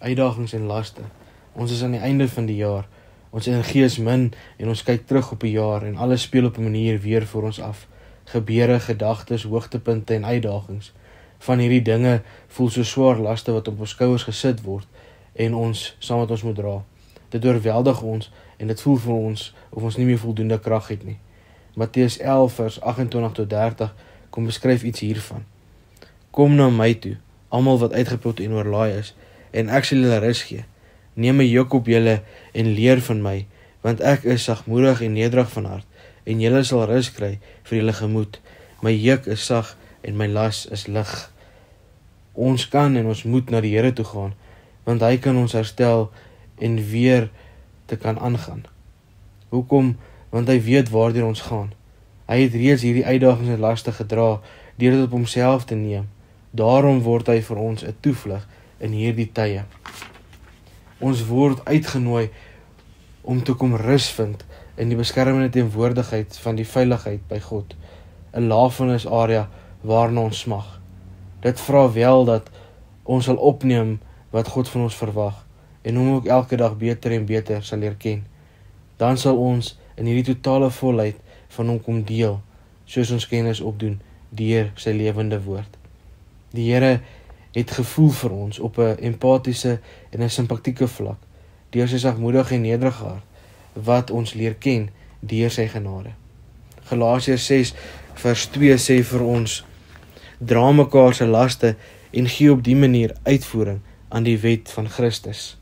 uitdagings en laste. Ons is aan die einde van die jaar. Ons energie is min en ons kyk terug op die jaar en alles speel op 'n manier weer voor ons af. Gebeure, gedagtes, hoogtepunte en uitdagings. Van hierdie dinge voel so swaar laste wat op ons skouers gesit word en ons saam met ons moet dra. Dit oorweldig ons en dit voel vir ons of ons nie meer voldoende krag het nie. Matteus 11 vers 28 tot 30 kom beskryf iets hiervan. Kom na my toe, almal wat uitgeput en oorlaai is, en ek sal julle rus gee. Neem my juk op julle en leer van my, want ek is sagmoedig en nederig van hart, en julle sal rus kry vir julle gemoed. My juk is sag en my las is lig. Ons kan en ons moet na die Here toe gaan, want hy kan ons herstel en weer te kan aangaan. Hoekom? Want hy weet waardeur ons gaan. Hy het reeds hierdie uitdagings en laste gedra deur dit op homself te neem. Daarom word hy vir ons 'n toevlug in hierdie tye. Ons word uitgenooi om te kom rus vind in die beskermende teenwoordigheid van die veiligheid by God, 'n lafenisarea waarna ons smag. Dit vra wel dat ons sal opneem wat God van ons verwag en hom ook elke dag beter en beter sal leer ken. Dan sal ons in hierdie totale volheid van hom kom deel, soos ons kennis opdoen deur sy lewende woord. Die Here het gevoel vir ons op 'n empatiese en 'n simpatieke vlak, deur sy sagmoedige en nederige hart, wat ons leer ken deur sy genade. Galasiërs 6 vers 2 sê vir ons, dra mekaar se laste en gee op die manier uitvoering aan die wet van Christus.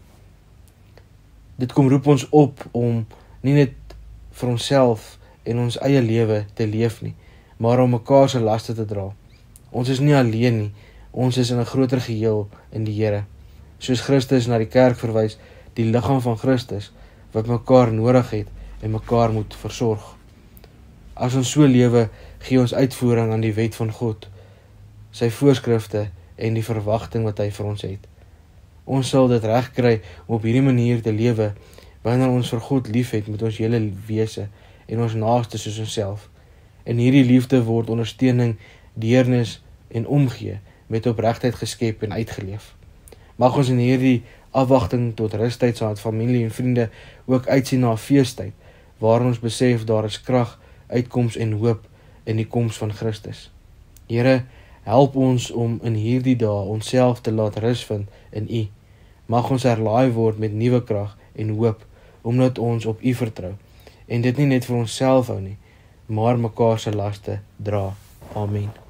Dit kom roep ons op om nie net vir onsself en ons eie lewe te leef nie, maar om mekaar se laste te dra. Ons is nie alleen nie, ons is in 'n groter geheel in die Here. Soos Christus na die kerk verwys, die liggaam van Christus, wat mekaar nodig het en mekaar moet versorg. As ons so lewe, gee ons uitvoering aan die wet van God, sy voorskrifte en die verwagting wat hy vir ons het. Ons sal dit reg kry om op hierdie manier te lewe, wanneer ons vir God lief het met ons hele wese en ons naaste soos onsself. En hierdie liefde word ondersteuning, deernis en omgee met opregtheid geskep en uitgeleef. Mag ons in hierdie afwagting tot rustyd saam met familie en vriende ook uitsien na 'n feestyd, waar ons besef daar is krag, uitkoms en hoop in die koms van Christus. Here, help ons om in hierdie dae onsself te laat rus vind in U. Mag ons herlaai word met nuwe krag en hoop, omdat ons op U vertrou, en dit nie net vir onsself hou nie, maar mekaar se laste dra. Amen.